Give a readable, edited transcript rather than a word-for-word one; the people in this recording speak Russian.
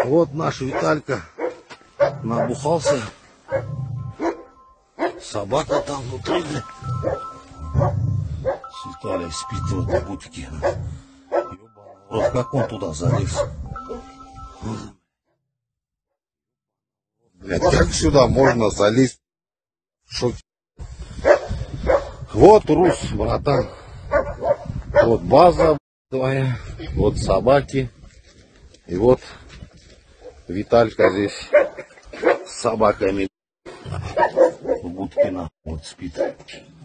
Вот наш Виталька набухался. Собака там внутри. Виталий спит в этой будке. Вот как он туда залез. Блядь, как сюда можно залезть? Вот Рус, братан. Вот база твоя. Вот собаки. И вот Виталька здесь с собаками в будке вот спит.